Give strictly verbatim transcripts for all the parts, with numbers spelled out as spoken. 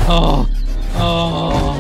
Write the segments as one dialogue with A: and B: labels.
A: Oh, oh.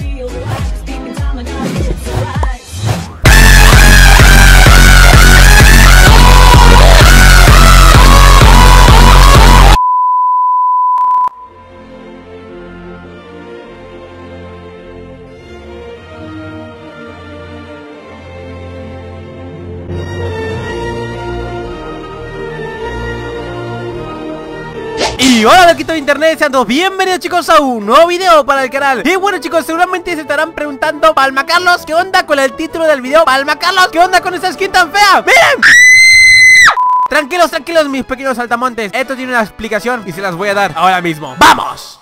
A: Y hola loquitos de internet, sean todos bienvenidos chicos a un nuevo video para el canal. Y bueno chicos, seguramente se estarán preguntando: Palma Carlos, ¿qué onda con el título del video? Palma Carlos, ¿qué onda con esa skin tan fea? ¡Miren! Tranquilos, tranquilos mis pequeños saltamontes, esto tiene una explicación y se las voy a dar ahora mismo. ¡Vamos!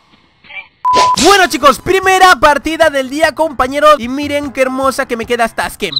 A: Bueno chicos, primera partida del día compañeros. Y miren qué hermosa que me queda esta skin.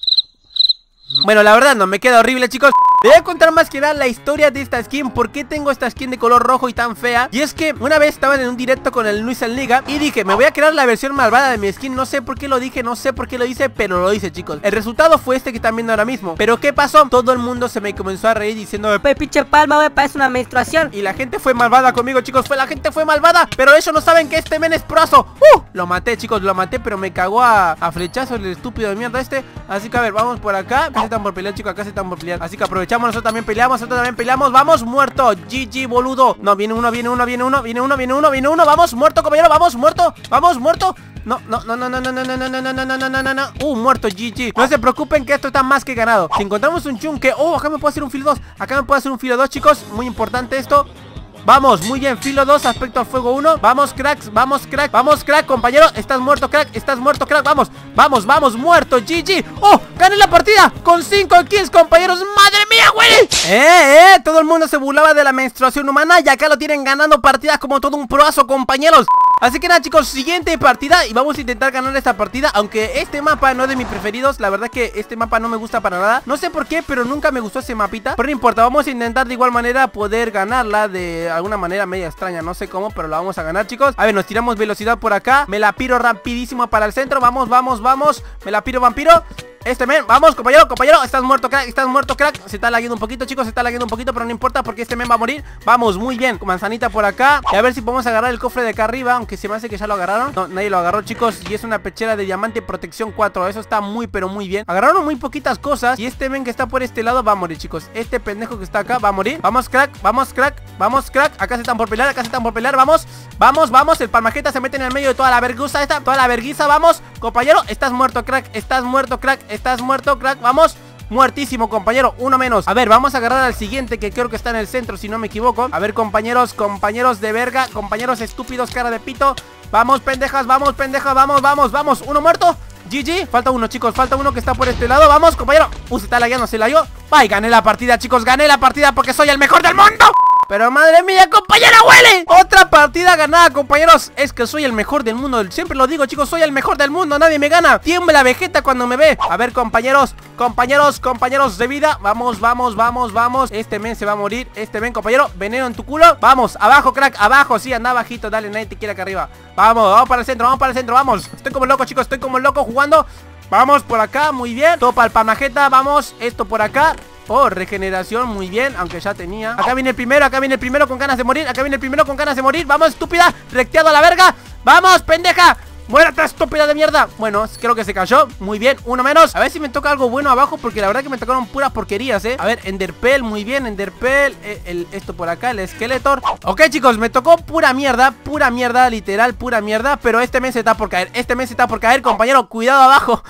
A: Bueno, la verdad no, me queda horrible chicos. Te voy a contar más que nada la historia de esta skin. ¿Por qué tengo esta skin de color rojo y tan fea? Y es que una vez estaba en un directo con el Luis en Liga y dije, me voy a crear la versión malvada de mi skin. No sé por qué lo dije, no sé por qué lo hice, pero lo hice chicos. El resultado fue este que están viendo ahora mismo. ¿Pero qué pasó? Todo el mundo se me comenzó a reír diciendo:
B: Pues pinche Palma, güey, parece una menstruación.
A: Y la gente fue malvada conmigo chicos, fue la gente fue malvada. Pero ellos no saben que este men es proso. ¡Uh! Lo maté chicos, lo maté, pero me cagó a, a flechazos el estúpido de mierda este. Así que a ver, vamos por acá. Acá se están por pelear chicos, acá se están por pelear. Así que aprovechamos, nosotros también peleamos. Nosotros también peleamos, vamos, muerto. G G, boludo. No, viene uno, viene uno, viene uno, viene uno, viene uno, viene uno. Vamos, muerto, compañero, vamos, muerto. Vamos, muerto. No, no, no, no, no, no, no, no, no, no, no, no, no, no, no. Uh, muerto, G G. No se preocupen que esto está más que ganado. Si encontramos un chunque, oh, acá me puedo hacer un filo dos. Acá me puedo hacer un filo dos, chicos. Muy importante esto. Vamos, muy bien, filo dos, aspecto al fuego uno. Vamos, cracks, vamos, crack, vamos, crack, compañero. Estás muerto, crack, estás muerto, crack. Vamos, vamos, vamos, muerto, G G. Oh, gané la partida con cinco kills, compañeros. ¡Madre mía, güey! Eh, eh, todo el mundo se burlaba de la menstruación humana y acá lo tienen ganando partidas como todo un proazo, compañeros. Así que nada chicos, siguiente partida y vamos a intentar ganar esta partida. Aunque este mapa no es de mis preferidos, la verdad que este mapa no me gusta para nada. No sé por qué, pero nunca me gustó ese mapita. Pero no importa, vamos a intentar de igual manera poder ganarla de alguna manera media extraña. No sé cómo, pero la vamos a ganar chicos. A ver, nos tiramos velocidad por acá. Me la piro rapidísimo para el centro. Vamos, vamos, vamos. Me la piro vampiro. Este men, vamos compañero, compañero, estás muerto crack, estás muerto crack. Se está lagueando un poquito chicos, se está laguando un poquito, pero no importa porque este men va a morir. Vamos, muy bien, manzanita por acá. Y a ver si podemos agarrar el cofre de acá arriba, aunque se me hace que ya lo agarraron. No, nadie lo agarró chicos, y es una pechera de diamante protección cuatro. Eso está muy pero muy bien. Agarraron muy poquitas cosas. Y este men que está por este lado va a morir chicos. Este pendejo que está acá va a morir. Vamos crack, vamos crack, vamos crack. Acá se están por pelear, acá se están por pelear, vamos. Vamos, vamos, el palmajeta se mete en el medio de toda la vergusa esta, toda la verguiza, vamos. Compañero, estás muerto crack, estás muerto crack, estás muerto crack. Vamos, muertísimo compañero, uno menos. A ver, vamos a agarrar al siguiente que creo que está en el centro si no me equivoco. A ver compañeros, compañeros de verga, compañeros estúpidos, cara de pito. Vamos pendejas, vamos pendejas, vamos, vamos, vamos. Uno muerto, G G, falta uno chicos, falta uno que está por este lado. Vamos compañero, uh, se está lagueando, se lagueó. Ay, gané la partida chicos, gané la partida porque soy el mejor del mundo. Pero madre mía, compañera, huele. Otra partida ganada, compañeros. Es que soy el mejor del mundo. Siempre lo digo, chicos, soy el mejor del mundo. Nadie me gana. Tiembla Vegeta cuando me ve. A ver, compañeros, compañeros, compañeros de vida. Vamos, vamos, vamos, vamos. Este men se va a morir. Este men, compañero, veneno en tu culo. Vamos, abajo, crack, abajo. Sí, anda bajito, dale, nadie te quiere acá arriba. Vamos, vamos para el centro, vamos para el centro, vamos. Estoy como loco, chicos, estoy como loco jugando. Vamos por acá, muy bien. Todo para el palmajeta, vamos. Esto por acá. Oh, regeneración, muy bien, aunque ya tenía. Acá viene el primero, acá viene el primero con ganas de morir. Acá viene el primero con ganas de morir. Vamos, estúpida, recteado a la verga. Vamos, pendeja, muérate, estúpida de mierda. Bueno, creo que se cayó, muy bien, uno menos. A ver si me toca algo bueno abajo, porque la verdad que me tocaron puras porquerías, eh. A ver, Enderpell, muy bien, Enderpell, eh, el, esto por acá, el Skeletor. Ok chicos, me tocó pura mierda, pura mierda, literal, pura mierda. Pero este mes se está por caer, este mes se está por caer, compañero, cuidado abajo.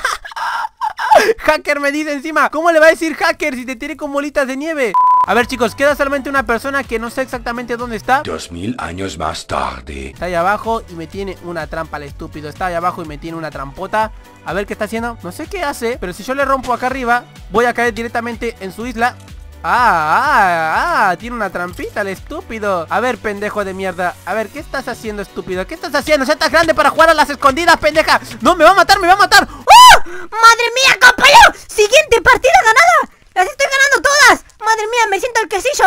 A: Hacker me dice encima. ¿Cómo le va a decir hacker si te tiré con bolitas de nieve? A ver chicos, queda solamente una persona que no sé exactamente dónde está.
C: Dos mil años más tarde.
A: Está ahí abajo y me tiene una trampa el estúpido. Está ahí abajo y me tiene una trampota. A ver qué está haciendo. No sé qué hace, pero si yo le rompo acá arriba, voy a caer directamente en su isla. Ah, ah, ah, tiene una trampita el estúpido. A ver, pendejo de mierda. A ver, ¿qué estás haciendo, estúpido? ¿Qué estás haciendo? ¿Ya estás grande para jugar a las escondidas, pendeja? No, me va a matar, me va a matar.
B: ¡Oh! ¡Madre mía, compañero! ¡Siguiente partida ganada! ¡Las estoy ganando todas! ¡Madre mía, me siento el quesillo!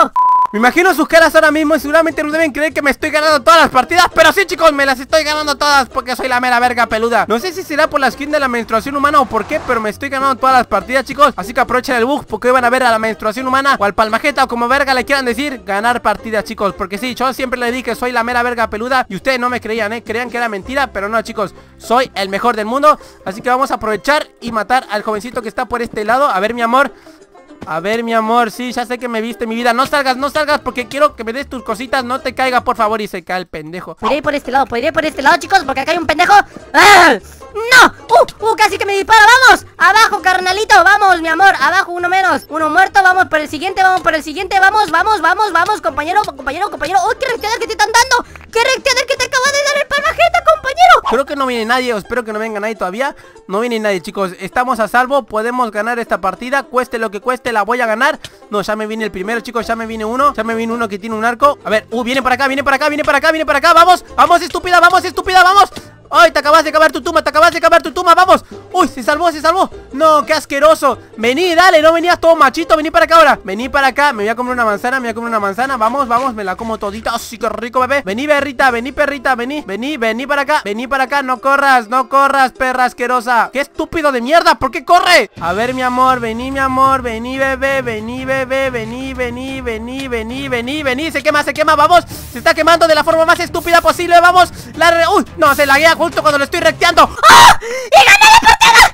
A: Me imagino sus caras ahora mismo y seguramente no deben creer que me estoy ganando todas las partidas. Pero sí, chicos, me las estoy ganando todas porque soy la mera verga peluda. No sé si será por la skin de la menstruación humana o por qué, pero me estoy ganando todas las partidas, chicos. Así que aprovechen el bug porque hoy van a ver a la menstruación humana o al palmajeta o como verga le quieran decir, ganar partidas, chicos. Porque sí, yo siempre le dije que soy la mera verga peluda y ustedes no me creían, eh, creían que era mentira, pero no, chicos, soy el mejor del mundo. Así que vamos a aprovechar y matar al jovencito que está por este lado. A ver, mi amor. A ver, mi amor, sí, ya sé que me viste, mi vida. No salgas, no salgas porque quiero que me des tus cositas. No te caiga, por favor. Y se cae el pendejo.
B: Podría ir por este lado, podría ir por este lado, chicos, porque acá hay un pendejo. ¡Ah! ¡No! ¡Uh! ¡Uh! Casi que me dispara, vamos. Abajo, carnalito, vamos, mi amor. Abajo, uno menos, uno muerto. Vamos por el siguiente, vamos por el siguiente. Vamos, vamos, vamos, vamos, compañero, compañero, compañero. ¡Uy, qué reaccionar que te están dando! ¡Qué reaccionar que te acaba de dar el palmajeta, compañero!
A: Creo que no viene nadie, espero que no venga nadie todavía. No viene nadie, chicos, estamos a salvo. Podemos ganar esta partida, cueste lo que cueste, la voy a ganar. No, ya me viene el primero, chicos, ya me viene uno. Ya me viene uno que tiene un arco. A ver, uh, viene para acá, viene para acá, viene para acá, viene para acá. Vamos, vamos, estúpida, vamos, estúpida, vamos. ¡Ay, te acabas de acabar tu tumba! ¡Te acabas de acabar tu tumba! ¡Vamos! ¡Uy, se salvó, se salvó! ¡No, qué asqueroso! Vení, dale, no venías todo machito. Vení para acá ahora. Vení para acá. Me voy a comer una manzana, me voy a comer una manzana. Vamos, vamos, me la como todita. ¡Oh, sí, qué rico, bebé! Vení, perrita, vení, perrita, vení. Vení, vení para acá. Vení para acá. No corras, no corras, perra asquerosa. ¡Qué estúpido de mierda! ¿Por qué corre? A ver, mi amor, vení, mi amor. Vení, bebé, vení, bebé. Vení, vení, vení, vení, vení, vení. Se quema, se quema, vamos. Se está quemando de la forma más estúpida posible. Vamos. La re... ¡Uy! No, se laguea justo cuando lo estoy recreando.
B: ¡Ah! ¡Y gané la partida!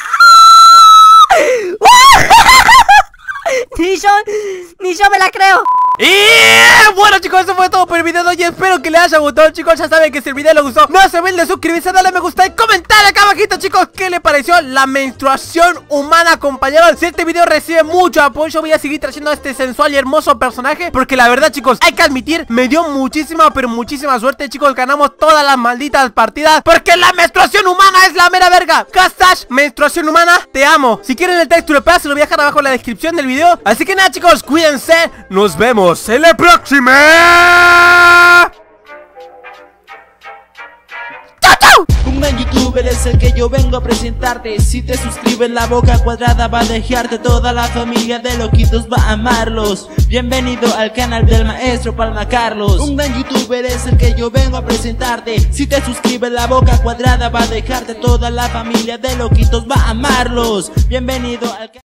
B: Ni yo, ni yo me la creo.
A: Y bueno, chicos, eso fue todo por el video de hoy. Espero que les haya gustado, chicos. Ya saben que si el video les gustó, no se olviden de suscribirse, darle me gusta y comentar acá abajito, chicos, qué les pareció la menstruación humana, compañeros. Si este video recibe mucho apoyo, voy a seguir trayendo a este sensual y hermoso personaje, porque la verdad, chicos, hay que admitir, me dio muchísima, pero muchísima suerte, chicos. Ganamos todas las malditas partidas, porque la menstruación humana es la mera verga. Hashtag menstruación humana, te amo. Si quieren el texto de se lo voy a dejar abajo en la descripción del video. Así que nada, chicos, cuídense. Nos vemos en la próxima.
D: Un gran youtuber es el que yo vengo a presentarte. Si te suscribes la boca cuadrada va a dejarte. Toda la familia de loquitos va a amarlos. Bienvenido al canal del maestro Palma Carlos. Un gran youtuber es el que yo vengo a presentarte. Si te suscribes la boca cuadrada va a dejarte. Toda la familia de loquitos va a amarlos. Bienvenido al canal.